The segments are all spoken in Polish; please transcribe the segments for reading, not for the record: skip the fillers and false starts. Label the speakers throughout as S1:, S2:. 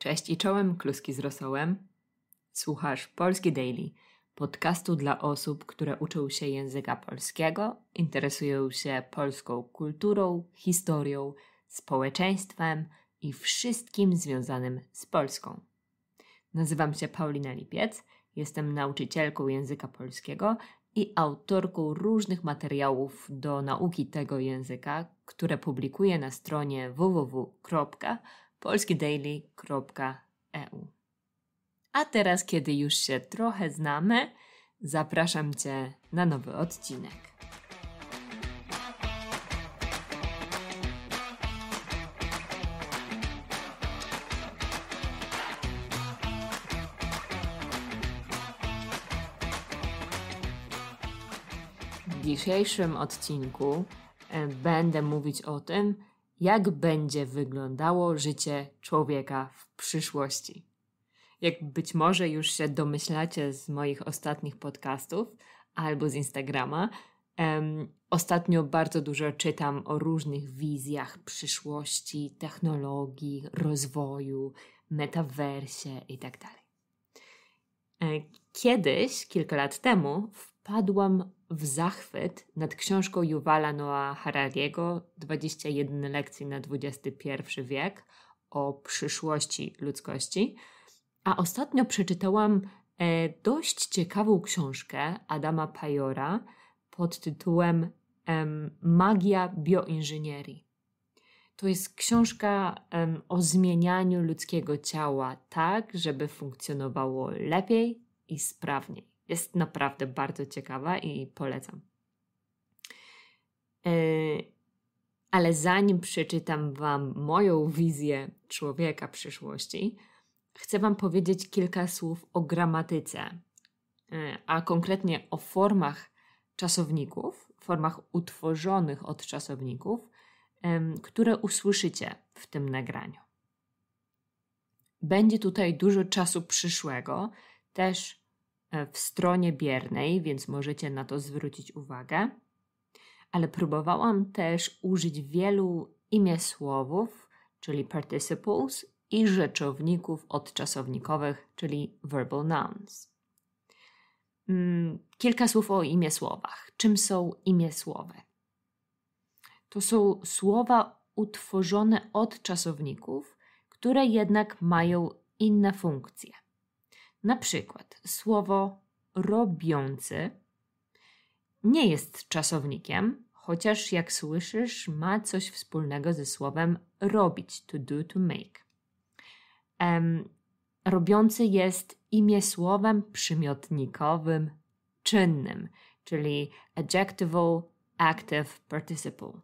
S1: Cześć i czołem, kluski z rosołem. Słuchasz Polski Daily, podcastu dla osób, które uczą się języka polskiego, interesują się polską kulturą, historią, społeczeństwem i wszystkim związanym z Polską. Nazywam się Paulina Lipiec, jestem nauczycielką języka polskiego i autorką różnych materiałów do nauki tego języka, które publikuję na stronie www.polskidaily.eu. A teraz, kiedy już się trochę znamy, zapraszam Cię na nowy odcinek. W dzisiejszym odcinku będę mówić o tym, jak będzie wyglądało życie człowieka w przyszłości. Jak być może już się domyślacie z moich ostatnich podcastów albo z Instagrama, ostatnio bardzo dużo czytam o różnych wizjach przyszłości, technologii, rozwoju, metaversie itd. Kiedyś, kilka lat temu, wpadłam w zachwyt nad książką Yuvala Noah Harariego 21 lekcji na XXI wiek o przyszłości ludzkości. A ostatnio przeczytałam dość ciekawą książkę Adama Pajora pod tytułem Magia bioinżynierii. To jest książka o zmienianiu ludzkiego ciała tak, żeby funkcjonowało lepiej i sprawniej. Jest naprawdę bardzo ciekawa i polecam. Ale zanim przeczytam Wam moją wizję człowieka przyszłości, chcę Wam powiedzieć kilka słów o gramatyce, a konkretnie o formach czasowników, formach utworzonych od czasowników, które usłyszycie w tym nagraniu. Będzie tutaj dużo czasu przyszłego, też w stronie biernej, więc możecie na to zwrócić uwagę, ale próbowałam też użyć wielu imiesłowów, czyli participles, i rzeczowników odczasownikowych, czyli verbal nouns. Kilka słów o imiesłowach. Czym są imiesłowy? To są słowa utworzone od czasowników, które jednak mają inne funkcje. Na przykład słowo robiący nie jest czasownikiem, chociaż jak słyszysz, ma coś wspólnego ze słowem robić, to do, to make. Robiący jest imiesłowem przymiotnikowym czynnym, czyli adjectival active participle.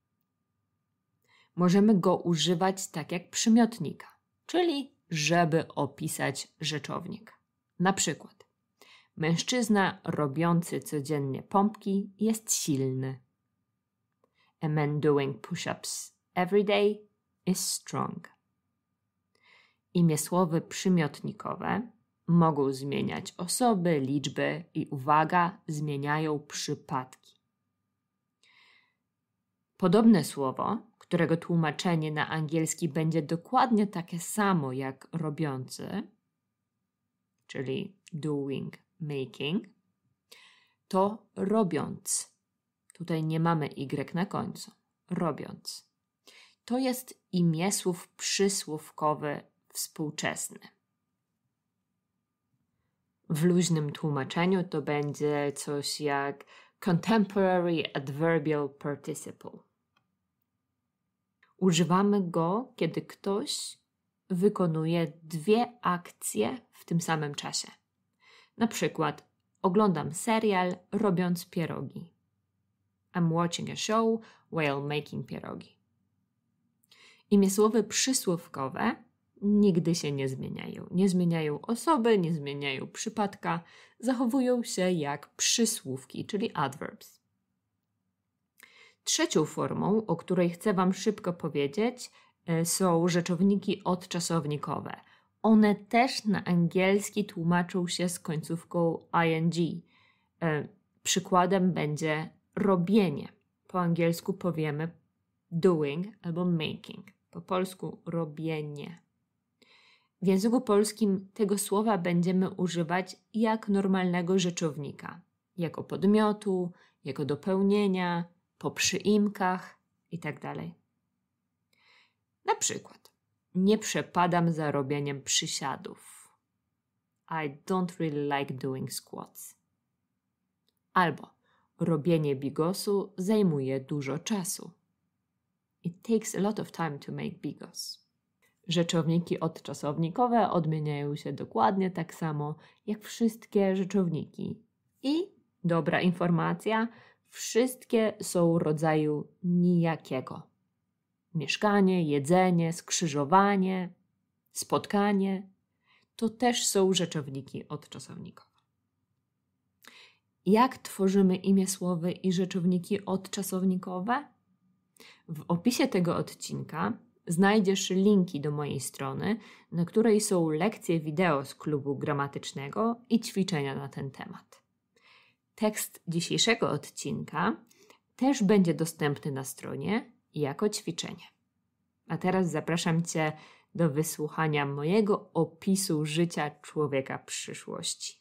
S1: Możemy go używać tak jak przymiotnika, czyli żeby opisać rzeczownik. Na przykład mężczyzna robiący codziennie pompki jest silny. A man doing push-ups every day is strong. Imiesłowy przymiotnikowe mogą zmieniać osoby, liczby i, uwaga, zmieniają przypadki. Podobne słowo, którego tłumaczenie na angielski będzie dokładnie takie samo jak robiący, czyli doing, making, to robiąc. Tutaj nie mamy y na końcu. Robiąc. To jest imiesłów przysłówkowy współczesny. W luźnym tłumaczeniu to będzie coś jak contemporary adverbial participle. Używamy go, kiedy ktoś wykonuje dwie akcje w tym samym czasie. Na przykład oglądam serial robiąc pierogi. I'm watching a show while making pierogi. Imiesłowy przysłówkowe nigdy się nie zmieniają. Nie zmieniają osoby, nie zmieniają przypadka, zachowują się jak przysłówki, czyli adverbs. Trzecią formą, o której chcę Wam szybko powiedzieć, są rzeczowniki odczasownikowe. One też na angielski tłumaczą się z końcówką ing. Przykładem będzie robienie. Po angielsku powiemy doing albo making. Po polsku robienie. W języku polskim tego słowa będziemy używać jak normalnego rzeczownika, jako podmiotu, jako dopełnienia, po przyimkach itd. Na przykład, nie przepadam za robieniem przysiadów. I don't really like doing squats. Albo robienie bigosu zajmuje dużo czasu. It takes a lot of time to make bigos. Rzeczowniki odczasownikowe odmieniają się dokładnie tak samo jak wszystkie rzeczowniki. I dobra informacja, wszystkie są rodzaju nijakiego. Mieszkanie, jedzenie, skrzyżowanie, spotkanie to też są rzeczowniki odczasownikowe. Jak tworzymy imiesłowy i rzeczowniki odczasownikowe? W opisie tego odcinka znajdziesz linki do mojej strony, na której są lekcje wideo z klubu gramatycznego i ćwiczenia na ten temat. Tekst dzisiejszego odcinka też będzie dostępny na stronie jako ćwiczenie. A teraz zapraszam Cię do wysłuchania mojego opisu życia człowieka przyszłości.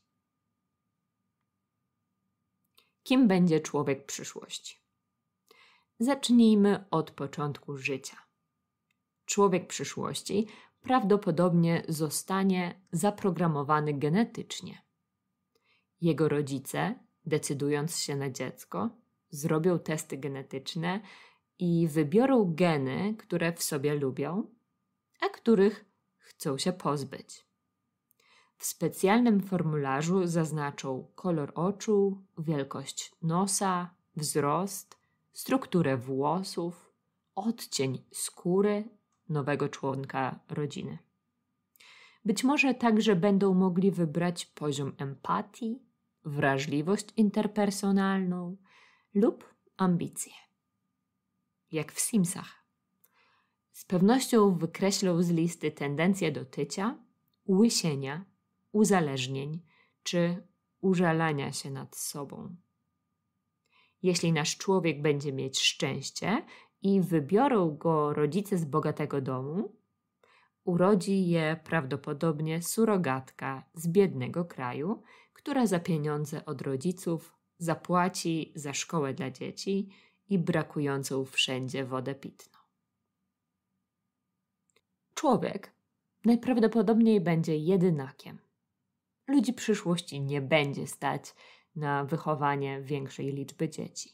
S1: Kim będzie człowiek przyszłości? Zacznijmy od początku życia. Człowiek przyszłości prawdopodobnie zostanie zaprogramowany genetycznie. Jego rodzice, decydując się na dziecko, zrobią testy genetyczne i wybiorą geny, które w sobie lubią, a których chcą się pozbyć. W specjalnym formularzu zaznaczą kolor oczu, wielkość nosa, wzrost, strukturę włosów, odcień skóry nowego członka rodziny. Być może także będą mogli wybrać poziom empatii, wrażliwość interpersonalną lub ambicje. Jak w Simsach. Z pewnością wykreślą z listy tendencje do tycia, łysienia, uzależnień czy użalania się nad sobą. Jeśli nasz człowiek będzie mieć szczęście i wybiorą go rodzice z bogatego domu, urodzi je prawdopodobnie surogatka z biednego kraju, która za pieniądze od rodziców zapłaci za szkołę dla dzieci i brakującą wszędzie wodę pitną. Człowiek najprawdopodobniej będzie jedynakiem. Ludzi przyszłości nie będzie stać na wychowanie większej liczby dzieci.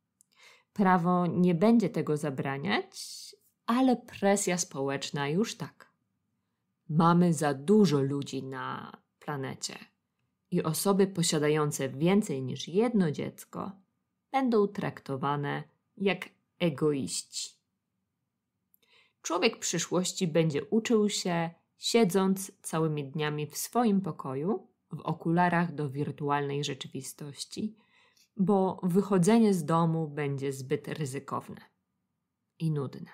S1: Prawo nie będzie tego zabraniać, ale presja społeczna już tak. Mamy za dużo ludzi na planecie i osoby posiadające więcej niż jedno dziecko będą traktowane jak egoiści. Człowiek przyszłości będzie uczył się, siedząc całymi dniami w swoim pokoju, w okularach do wirtualnej rzeczywistości, bo wychodzenie z domu będzie zbyt ryzykowne i nudne.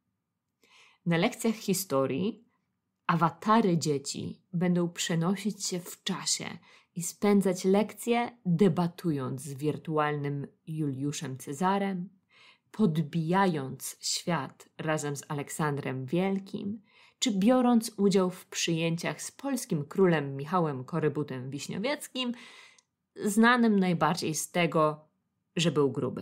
S1: Na lekcjach historii awatary dzieci będą przenosić się w czasie i spędzać lekcje debatując z wirtualnym Juliuszem Cezarem, podbijając świat razem z Aleksandrem Wielkim, czy biorąc udział w przyjęciach z polskim królem Michałem Korybutem-Wiśniowieckim, znanym najbardziej z tego, że był gruby.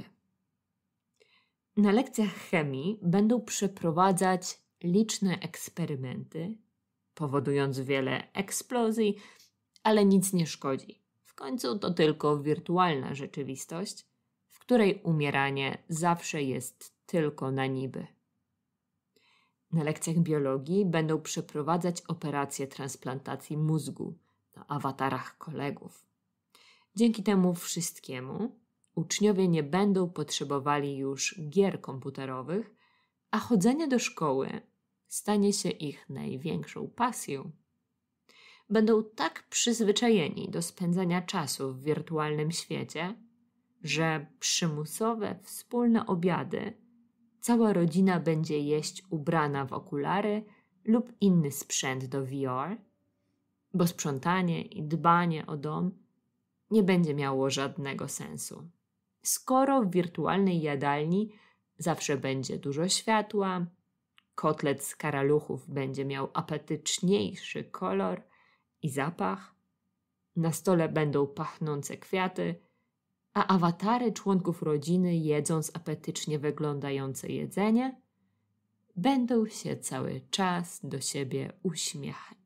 S1: Na lekcjach chemii będą przeprowadzać liczne eksperymenty, powodując wiele eksplozji, ale nic nie szkodzi. W końcu to tylko wirtualna rzeczywistość, w której umieranie zawsze jest tylko na niby. Na lekcjach biologii będą przeprowadzać operacje transplantacji mózgu na awatarach kolegów. Dzięki temu wszystkiemu uczniowie nie będą potrzebowali już gier komputerowych, a chodzenie do szkoły stanie się ich największą pasją. Będą tak przyzwyczajeni do spędzania czasu w wirtualnym świecie, że przymusowe wspólne obiady cała rodzina będzie jeść ubrana w okulary lub inny sprzęt do VR, bo sprzątanie i dbanie o dom nie będzie miało żadnego sensu. Skoro w wirtualnej jadalni zawsze będzie dużo światła, Kotlet z karaluchów będzie miał apetyczniejszy kolor i zapach. Na stole będą pachnące kwiaty, a awatary członków rodziny, jedząc apetycznie wyglądające jedzenie, będą się cały czas do siebie uśmiechać.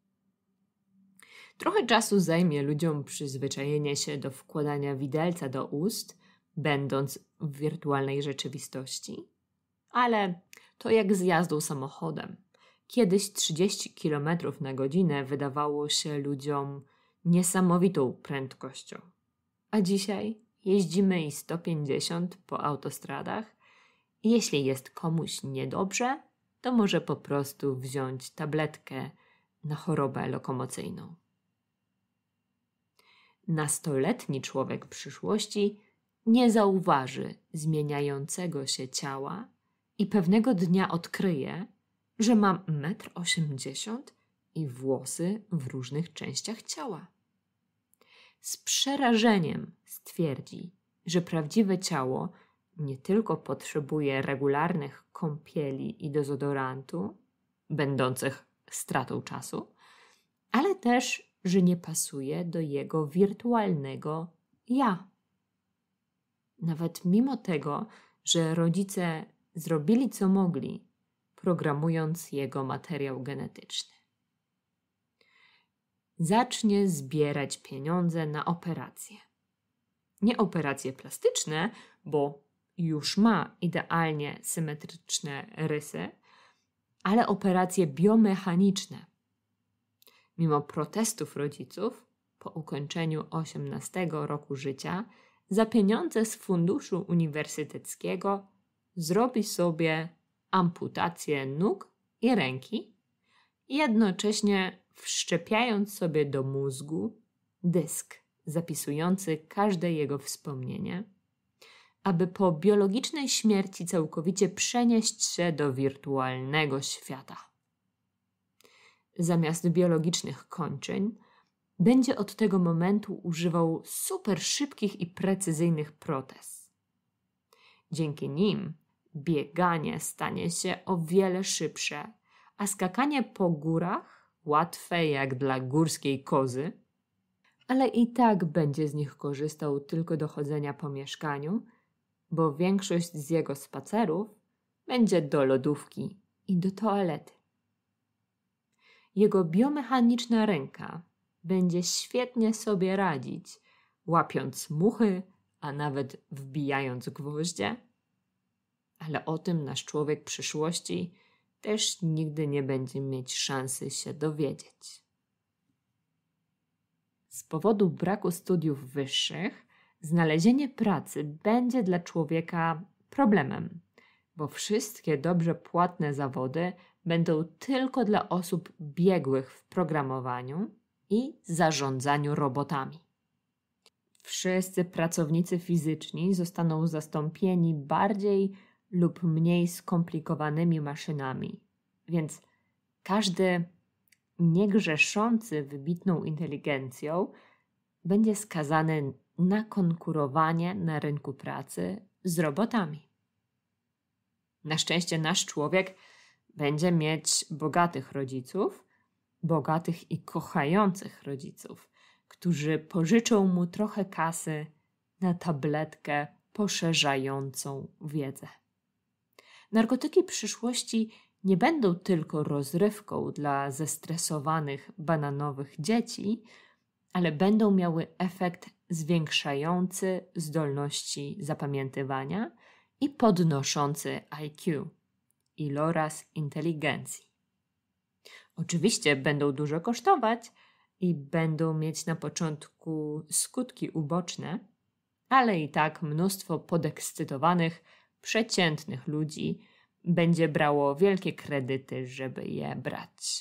S1: Trochę czasu zajmie ludziom przyzwyczajenie się do wkładania widelca do ust, będąc w wirtualnej rzeczywistości, ale to jak z jazdą samochodem. Kiedyś 30 km na godzinę wydawało się ludziom niesamowitą prędkością, a dzisiaj jeździmy i 150 po autostradach i jeśli jest komuś niedobrze, to może po prostu wziąć tabletkę na chorobę lokomocyjną. Nastoletni człowiek przyszłości nie zauważy zmieniającego się ciała i pewnego dnia odkryje, że ma 1,80 m i włosy w różnych częściach ciała. Z przerażeniem stwierdzi, że prawdziwe ciało nie tylko potrzebuje regularnych kąpieli i dezodorantu, będących stratą czasu, ale też, że nie pasuje do jego wirtualnego ja. Nawet mimo tego, że rodzice zrobili co mogli, programując jego materiał genetyczny. Zacznie zbierać pieniądze na operacje. Nie operacje plastyczne, bo już ma idealnie symetryczne rysy, ale operacje biomechaniczne. Mimo protestów rodziców, po ukończeniu 18 roku życia, za pieniądze z funduszu uniwersyteckiego zrobi sobie amputację nóg i ręki, jednocześnie wszczepiając sobie do mózgu dysk zapisujący każde jego wspomnienie, aby po biologicznej śmierci całkowicie przenieść się do wirtualnego świata. Zamiast biologicznych kończyn będzie od tego momentu używał super szybkich i precyzyjnych protez. Dzięki nim bieganie stanie się o wiele szybsze, a skakanie po górach łatwe jak dla górskiej kozy, ale i tak będzie z nich korzystał tylko do chodzenia po mieszkaniu, bo większość z jego spacerów będzie do lodówki i do toalety. Jego biomechaniczna ręka będzie świetnie sobie radzić, łapiąc muchy, a nawet wbijając gwoździe, ale o tym nasz człowiek przyszłości też nigdy nie będzie mieć szansy się dowiedzieć. Z powodu braku studiów wyższych znalezienie pracy będzie dla człowieka problemem, bo wszystkie dobrze płatne zawody będą tylko dla osób biegłych w programowaniu i zarządzaniu robotami. Wszyscy pracownicy fizyczni zostaną zastąpieni bardziej lub mniej skomplikowanymi maszynami, więc każdy niegrzeszący wybitną inteligencją będzie skazany na konkurowanie na rynku pracy z robotami. Na szczęście nasz człowiek będzie mieć bogatych rodziców, bogatych i kochających rodziców, którzy pożyczą mu trochę kasy na tabletkę poszerzającą wiedzę. Narkotyki przyszłości nie będą tylko rozrywką dla zestresowanych bananowych dzieci, ale będą miały efekt zwiększający zdolności zapamiętywania i podnoszący IQ, iloraz inteligencji. Oczywiście będą dużo kosztować i będą mieć na początku skutki uboczne, ale i tak mnóstwo podekscytowanych, przeciętnych ludzi będzie brało wielkie kredyty, żeby je brać.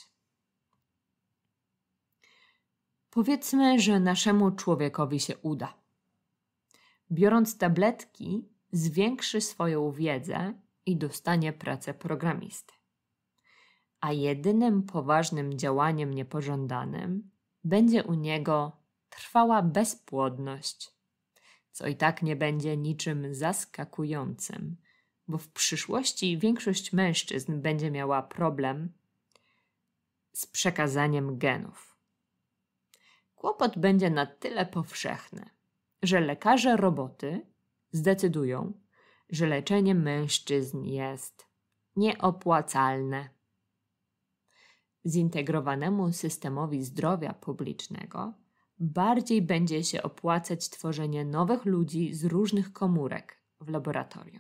S1: Powiedzmy, że naszemu człowiekowi się uda. Biorąc tabletki, zwiększy swoją wiedzę i dostanie pracę programisty. A jedynym poważnym działaniem niepożądanym będzie u niego trwała bezpłodność, co i tak nie będzie niczym zaskakującym, bo w przyszłości większość mężczyzn będzie miała problem z przekazaniem genów. Kłopot będzie na tyle powszechny, że lekarze roboty zdecydują, że leczenie mężczyzn jest nieopłacalne. Zintegrowanemu systemowi zdrowia publicznego bardziej będzie się opłacać tworzenie nowych ludzi z różnych komórek w laboratorium.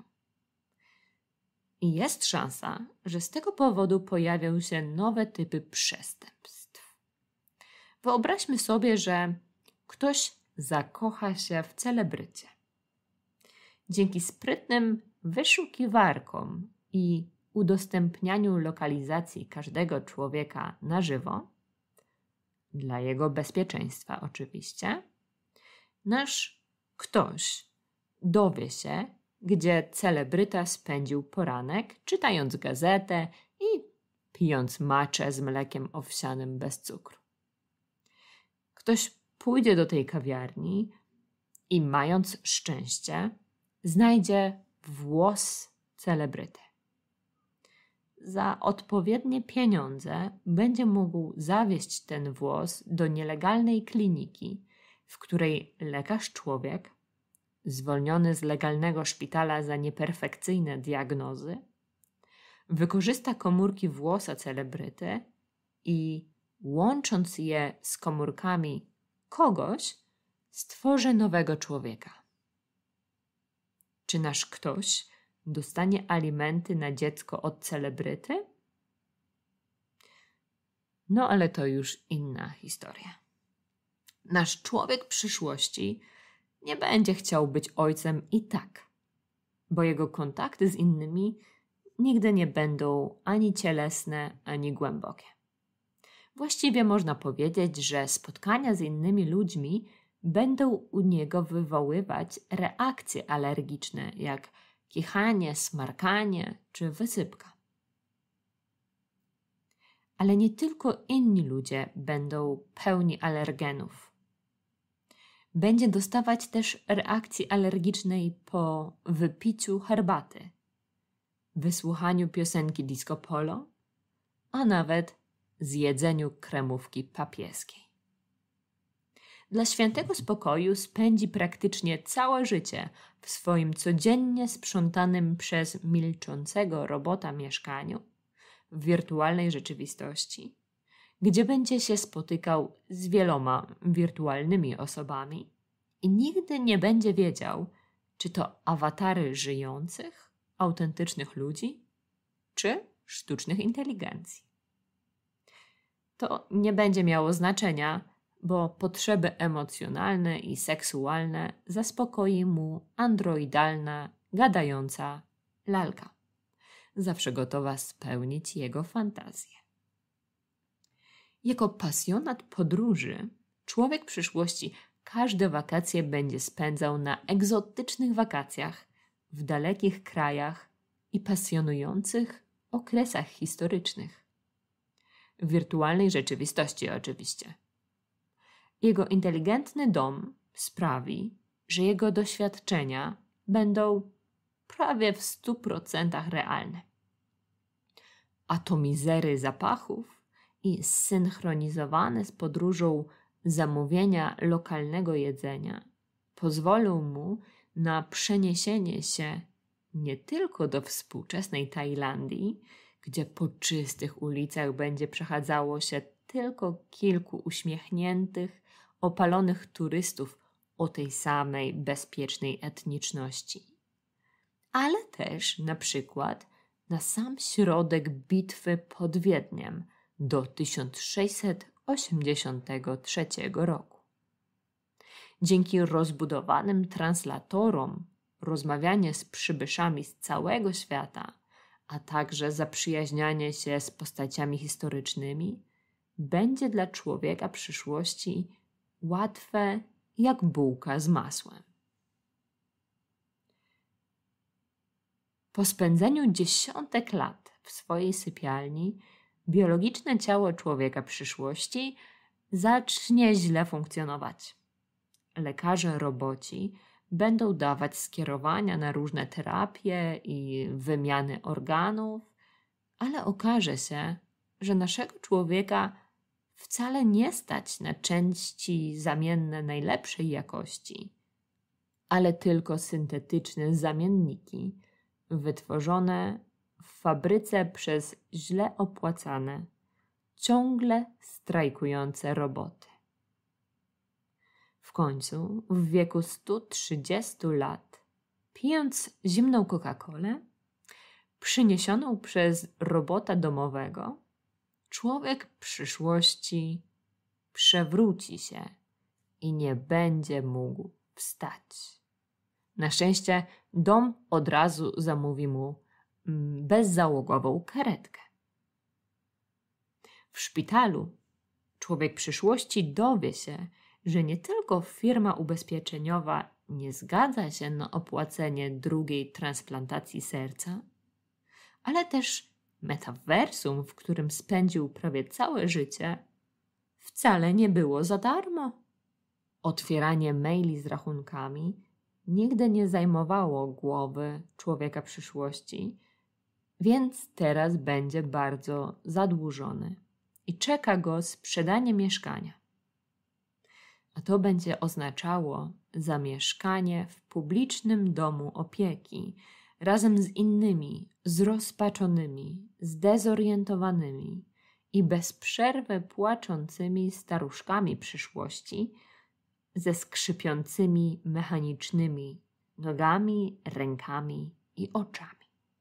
S1: I jest szansa, że z tego powodu pojawią się nowe typy przestępstw. Wyobraźmy sobie, że ktoś zakocha się w celebrycie. Dzięki sprytnym wyszukiwarkom i udostępnianiu lokalizacji każdego człowieka na żywo, dla jego bezpieczeństwa oczywiście, nasz ktoś dowie się, gdzie celebryta spędził poranek, czytając gazetę i pijąc matchę z mlekiem owsianym bez cukru. Ktoś pójdzie do tej kawiarni i mając szczęście, znajdzie włos celebryty. Za odpowiednie pieniądze będzie mógł zawieźć ten włos do nielegalnej kliniki, w której lekarz człowiek, zwolniony z legalnego szpitala za nieperfekcyjne diagnozy, wykorzysta komórki włosa celebryty i łącząc je z komórkami kogoś, stworzy nowego człowieka. Czy nasz ktoś dostanie alimenty na dziecko od celebryty? No ale to już inna historia. Nasz człowiek przyszłości nie będzie chciał być ojcem i tak, bo jego kontakty z innymi nigdy nie będą ani cielesne, ani głębokie. Właściwie można powiedzieć, że spotkania z innymi ludźmi będą u niego wywoływać reakcje alergiczne, jak kichanie, smarkanie czy wysypka. Ale nie tylko inni ludzie będą pełni alergenów. Będzie dostawać też reakcji alergicznej po wypiciu herbaty, wysłuchaniu piosenki disco polo, a nawet zjedzeniu kremówki papieskiej. Dla świętego spokoju spędzi praktycznie całe życie w swoim codziennie sprzątanym przez milczącego robota mieszkaniu w wirtualnej rzeczywistości, gdzie będzie się spotykał z wieloma wirtualnymi osobami i nigdy nie będzie wiedział, czy to awatary żyjących, autentycznych ludzi, czy sztucznych inteligencji. To nie będzie miało znaczenia, bo potrzeby emocjonalne i seksualne zaspokoi mu androidalna, gadająca lalka, zawsze gotowa spełnić jego fantazję. Jako pasjonat podróży, człowiek przyszłości każde wakacje będzie spędzał na egzotycznych wakacjach, w dalekich krajach i pasjonujących okresach historycznych. W wirtualnej rzeczywistości oczywiście. Jego inteligentny dom sprawi, że jego doświadczenia będą prawie w 100% realne. Atomizery zapachów i zsynchronizowane z podróżą zamówienia lokalnego jedzenia pozwolą mu na przeniesienie się nie tylko do współczesnej Tajlandii, gdzie po czystych ulicach będzie przechadzało się tylko kilku uśmiechniętych, opalonych turystów o tej samej bezpiecznej etniczności, ale też na przykład na sam środek bitwy pod Wiedniem do 1683 roku. Dzięki rozbudowanym translatorom rozmawianie z przybyszami z całego świata, a także zaprzyjaźnianie się z postaciami historycznymi będzie dla człowieka przyszłości łatwe jak bułka z masłem. Po spędzeniu dziesiątek lat w swojej sypialni biologiczne ciało człowieka przyszłości zacznie źle funkcjonować. Lekarze roboci będą dawać skierowania na różne terapie i wymiany organów, ale okaże się, że naszego człowieka wcale nie stać na części zamienne najlepszej jakości, ale tylko syntetyczne zamienniki wytworzone w fabryce przez źle opłacane, ciągle strajkujące roboty. W końcu, w wieku 130 lat, pijąc zimną Coca-Colę, przyniesioną przez robota domowego, człowiek przyszłości przewróci się i nie będzie mógł wstać. Na szczęście dom od razu zamówi mu bezzałogową karetkę. W szpitalu człowiek przyszłości dowie się, że nie tylko firma ubezpieczeniowa nie zgadza się na opłacenie drugiej transplantacji serca, ale też metaversum, w którym spędził prawie całe życie, wcale nie było za darmo. Otwieranie maili z rachunkami nigdy nie zajmowało głowy człowieka przyszłości, więc teraz będzie bardzo zadłużony i czeka go sprzedanie mieszkania. A to będzie oznaczało zamieszkanie w publicznym domu opieki razem z innymi zrozpaczonymi, zdezorientowanymi i bez przerwy płaczącymi staruszkami przyszłości ze skrzypiącymi mechanicznymi nogami, rękami i oczami.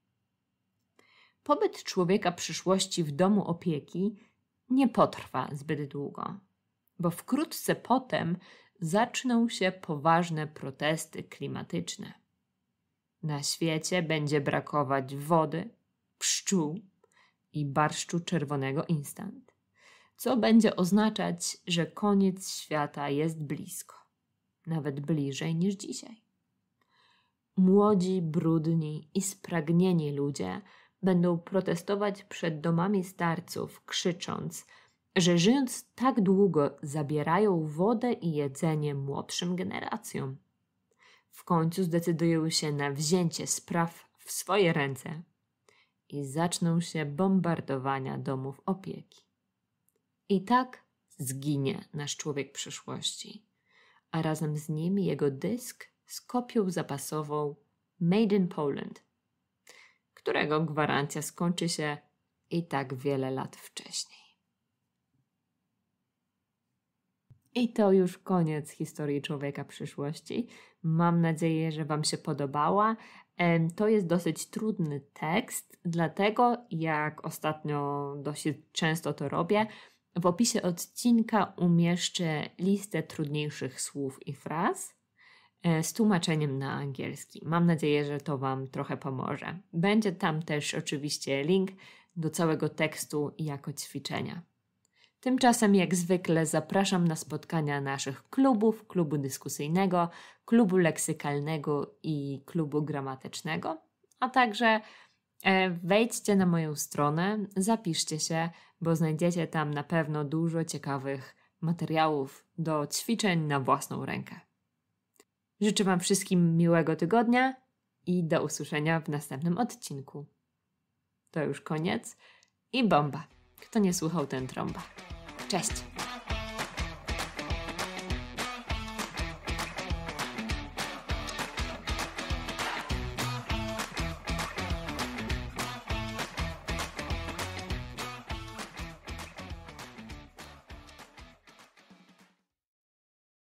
S1: Pobyt człowieka przyszłości w domu opieki nie potrwa zbyt długo, bo wkrótce potem zaczną się poważne protesty klimatyczne. Na świecie będzie brakować wody, pszczół i barszczu czerwonego instant, co będzie oznaczać, że koniec świata jest blisko, nawet bliżej niż dzisiaj. Młodzi, brudni i spragnieni ludzie będą protestować przed domami starców, krzycząc, że żyjąc tak długo zabierają wodę i jedzenie młodszym generacjom. W końcu zdecydują się na wzięcie spraw w swoje ręce i zaczną się bombardowania domów opieki. I tak zginie nasz człowiek przyszłości, a razem z nim jego dysk z kopią zapasową Made in Poland, którego gwarancja skończy się i tak wiele lat wcześniej. I to już koniec historii człowieka przyszłości. Mam nadzieję, że Wam się podobała. To jest dosyć trudny tekst, dlatego jak ostatnio dosyć często to robię, w opisie odcinka umieszczę listę trudniejszych słów i fraz z tłumaczeniem na angielski. Mam nadzieję, że to Wam trochę pomoże. Będzie tam też oczywiście link do całego tekstu jako ćwiczenia. Tymczasem jak zwykle zapraszam na spotkania naszych klubów, klubu dyskusyjnego, klubu leksykalnego i klubu gramatycznego, a także wejdźcie na moją stronę, zapiszcie się, bo znajdziecie tam na pewno dużo ciekawych materiałów do ćwiczeń na własną rękę. Życzę Wam wszystkim miłego tygodnia i do usłyszenia w następnym odcinku. To już koniec i bomba. Kto nie słuchał, ten trąba. Cześć!